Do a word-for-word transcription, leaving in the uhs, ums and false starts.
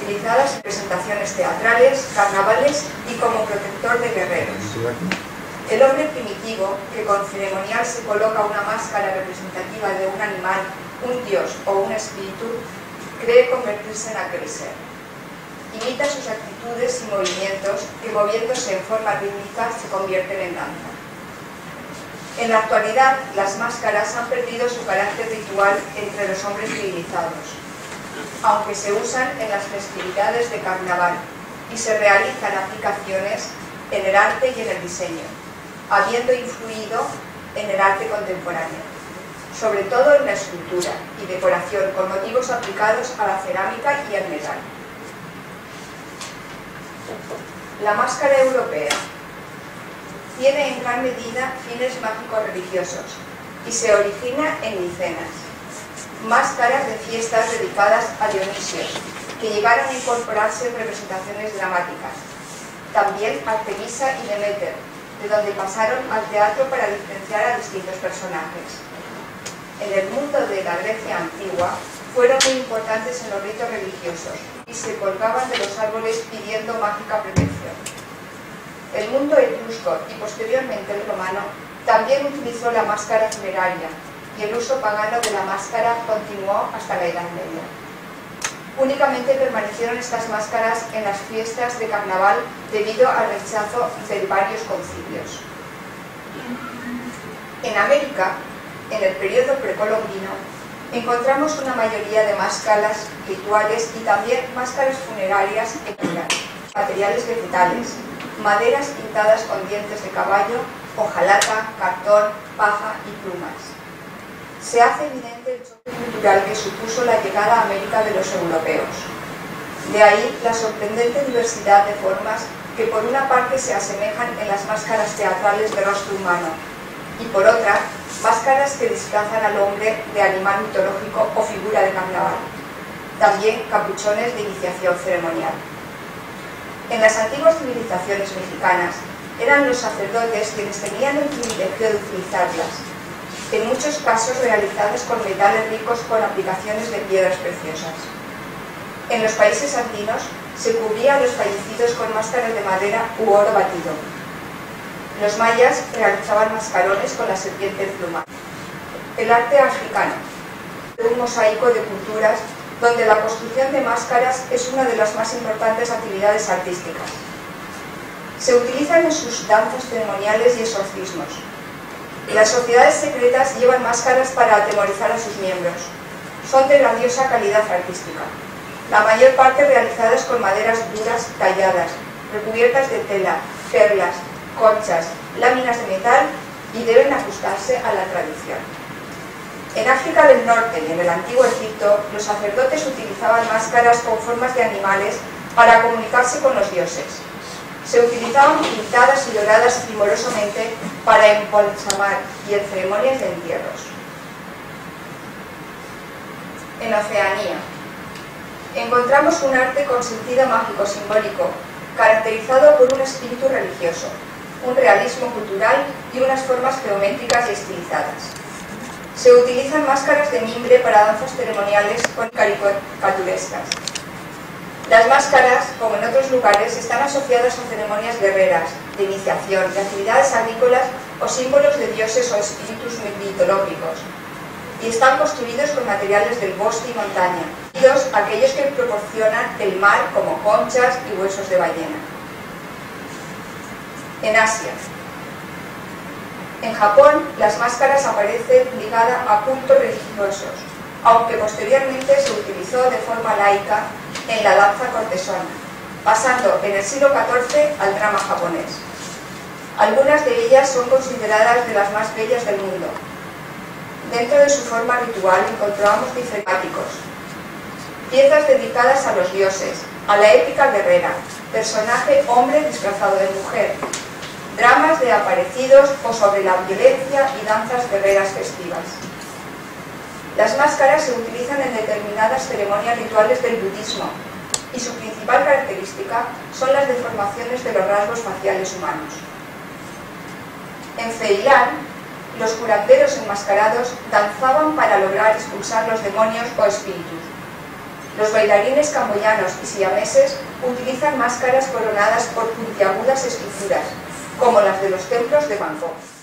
utilizadas en presentaciones teatrales, carnavales y como protector de guerreros. El hombre primitivo, que con ceremonial se coloca una máscara representativa de un animal, un dios o un espíritu, cree convertirse en aquel ser. Imita sus actitudes y movimientos, que moviéndose en forma rítmica se convierten en danza. En la actualidad, las máscaras han perdido su carácter ritual entre los hombres civilizados, aunque se usan en las festividades de carnaval y se realizan aplicaciones en el arte y en el diseño, habiendo influido en el arte contemporáneo, sobre todo en la escultura y decoración con motivos aplicados a la cerámica y al metal. La máscara europea tiene en gran medida fines mágicos religiosos y se origina en Micenas, máscaras de fiestas dedicadas a Dionisio, que llegaron a incorporarse en representaciones dramáticas, también Artemisa y Deméter, de donde pasaron al teatro para diferenciar a distintos personajes. En el mundo de la Grecia antigua fueron muy importantes en los ritos religiosos y se colgaban de los árboles pidiendo mágica protección. El mundo etrusco y posteriormente el romano también utilizó la máscara funeraria y el uso pagano de la máscara continuó hasta la Edad Media. Únicamente permanecieron estas máscaras en las fiestas de carnaval debido al rechazo de varios concilios. En América, en el periodo precolombino, encontramos una mayoría de máscaras rituales y también máscaras funerarias en materiales vegetales, maderas pintadas con dientes de caballo, hojalata, cartón, paja y plumas. Se hace evidente el choque cultural que supuso la llegada a América de los europeos. De ahí la sorprendente diversidad de formas que por una parte se asemejan en las máscaras teatrales de rostro humano y por otra, máscaras que disfrazan al hombre de animal mitológico o figura de carnaval. También capuchones de iniciación ceremonial. En las antiguas civilizaciones mexicanas eran los sacerdotes quienes tenían el privilegio de utilizarlas, en muchos casos realizadas con metales ricos con aplicaciones de piedras preciosas. En los países andinos se cubría a los fallecidos con máscaras de madera u oro batido. Los mayas realizaban mascarones con la serpiente pluma. El arte africano, un mosaico de culturas donde la construcción de máscaras es una de las más importantes actividades artísticas. Se utilizan en sus danzas ceremoniales y exorcismos. Las sociedades secretas llevan máscaras para atemorizar a sus miembros. Son de grandiosa calidad artística, la mayor parte realizadas con maderas duras talladas, recubiertas de tela, perlas, conchas, láminas de metal y deben ajustarse a la tradición. En África del Norte y en el Antiguo Egipto, los sacerdotes utilizaban máscaras con formas de animales para comunicarse con los dioses. Se utilizaban pintadas y doradas primorosamente para embalsamar y en ceremonias de entierros. En Oceanía, encontramos un arte con sentido mágico simbólico, caracterizado por un espíritu religioso, un realismo cultural y unas formas geométricas y estilizadas. Se utilizan máscaras de mimbre para danzas ceremoniales con caricaturescas. Las máscaras, como en otros lugares, están asociadas a ceremonias guerreras, de iniciación, de actividades agrícolas o símbolos de dioses o espíritus mitológicos, y están construidos con materiales del bosque y montaña, incluidos aquellos que proporcionan el mar como conchas y huesos de ballena. En Asia. En Japón, las máscaras aparecen ligadas a cultos religiosos, aunque posteriormente se utilizó de forma laica en la danza cortesana, pasando en el siglo catorce al drama japonés. Algunas de ellas son consideradas de las más bellas del mundo. Dentro de su forma ritual encontramos diferentes piezas dedicadas a los dioses, a la épica guerrera, personaje hombre disfrazado de mujer, dramas de aparecidos o sobre la violencia y danzas guerreras festivas. Las máscaras se utilizan en determinadas ceremonias rituales del budismo y su principal característica son las deformaciones de los rasgos faciales humanos. En Ceilán, los curanderos enmascarados danzaban para lograr expulsar los demonios o espíritus. Los bailarines camboyanos y siameses utilizan máscaras coronadas por puntiagudas estructuras, como las de los templos de Bangkok.